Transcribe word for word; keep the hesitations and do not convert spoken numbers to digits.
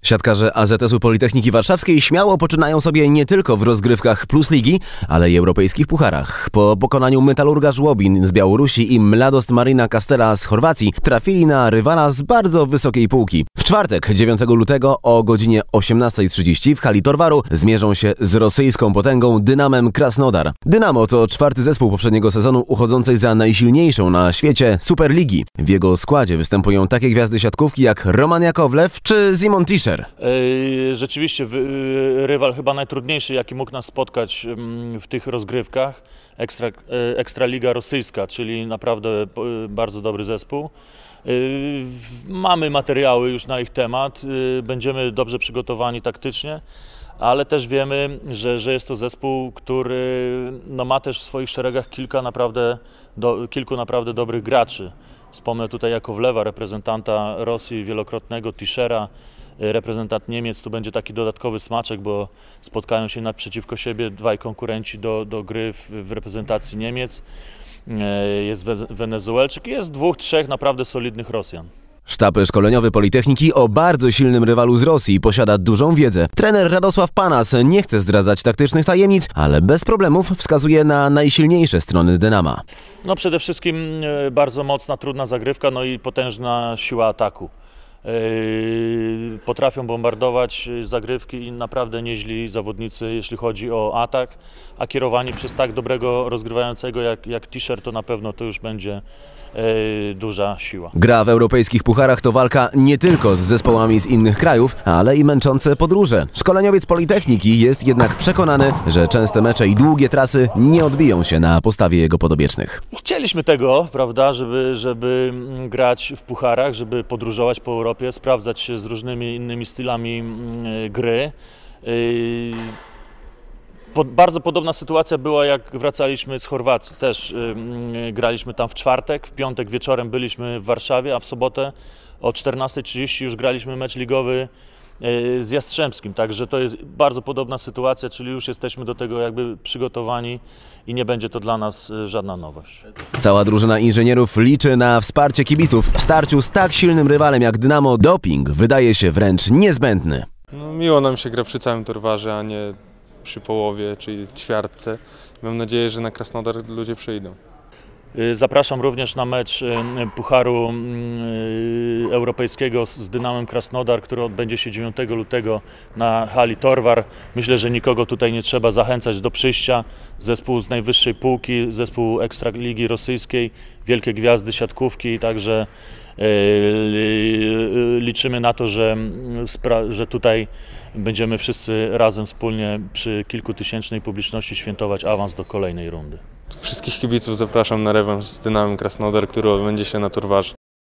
Siatkarze A Z S-u Politechniki Warszawskiej śmiało poczynają sobie nie tylko w rozgrywkach Plus Ligi, ale i europejskich pucharach. Po pokonaniu Metalurga Żłobin z Białorusi i Mladost Marina Castela z Chorwacji trafili na rywala z bardzo wysokiej półki. W czwartek, dziewiątego lutego o godzinie osiemnastej trzydzieści w hali Torwaru zmierzą się z rosyjską potęgą Dynamem Krasnodar. Dynamo to czwarty zespół poprzedniego sezonu uchodzącej za najsilniejszą na świecie Superligi. W jego składzie występują takie gwiazdy siatkówki jak Roman Jakowlew czy Simon Tischer. Rzeczywiście rywal chyba najtrudniejszy, jaki mógł nas spotkać w tych rozgrywkach. Ekstra, Ekstraliga rosyjska, czyli naprawdę bardzo dobry zespół. Mamy materiały już na ich temat, będziemy dobrze przygotowani taktycznie, ale też wiemy, że, że jest to zespół, który no, ma też w swoich szeregach kilka naprawdę, do, kilku naprawdę dobrych graczy. Wspomnę tutaj Jakowlewa, reprezentanta Rosji wielokrotnego, Tischera, reprezentant Niemiec. Tu będzie taki dodatkowy smaczek, bo spotkają się naprzeciwko siebie dwaj konkurenci do, do gry w, w reprezentacji Niemiec. Jest Wenezuelczyk i jest dwóch, trzech naprawdę solidnych Rosjan. Sztab szkoleniowy Politechniki o bardzo silnym rywalu z Rosji posiada dużą wiedzę. Trener Radosław Panas nie chce zdradzać taktycznych tajemnic, ale bez problemów wskazuje na najsilniejsze strony Dynama. No przede wszystkim bardzo mocna, trudna zagrywka, no i potężna siła ataku. Potrafią bombardować zagrywki i naprawdę nieźli zawodnicy, jeśli chodzi o atak, a kierowani przez tak dobrego rozgrywającego jak, jak Tischer, to na pewno to już będzie e, duża siła. Gra w europejskich pucharach to walka nie tylko z zespołami z innych krajów, ale i męczące podróże. Szkoleniowiec Politechniki jest jednak przekonany, że częste mecze i długie trasy nie odbiją się na postawie jego podobiecznych. Chcieliśmy tego, prawda, żeby, żeby grać w pucharach, żeby podróżować po Europie, sprawdzać się z różnymi innymi stylami gry. Bardzo podobna sytuacja była, jak wracaliśmy z Chorwacji. Też graliśmy tam w czwartek, w piątek wieczorem byliśmy w Warszawie, a w sobotę o czternastej trzydzieści już graliśmy mecz ligowy z Jastrzębskim. Także to jest bardzo podobna sytuacja, czyli już jesteśmy do tego jakby przygotowani i nie będzie to dla nas żadna nowość. Cała drużyna inżynierów liczy na wsparcie kibiców. W starciu z tak silnym rywalem jak Dynamo doping wydaje się wręcz niezbędny. No, miło nam się gra przy całym Torwarze, a nie przy połowie, czyli ćwiartce. Mam nadzieję, że na Krasnodar ludzie przyjdą. Zapraszam również na mecz Pucharu Europejskiego z Dynamem Krasnodar, który odbędzie się dziewiątego lutego na hali Torwar. Myślę, że nikogo tutaj nie trzeba zachęcać do przyjścia. Zespół z najwyższej półki, zespół Ekstraligi rosyjskiej, wielkie gwiazdy siatkówki, także liczymy na to, że, że tutaj będziemy wszyscy razem wspólnie przy kilkutysięcznej publiczności świętować awans do kolejnej rundy. Wszystkich kibiców zapraszam na rewanż z Dynamem Krasnodar, który odbędzie się na Torwarze.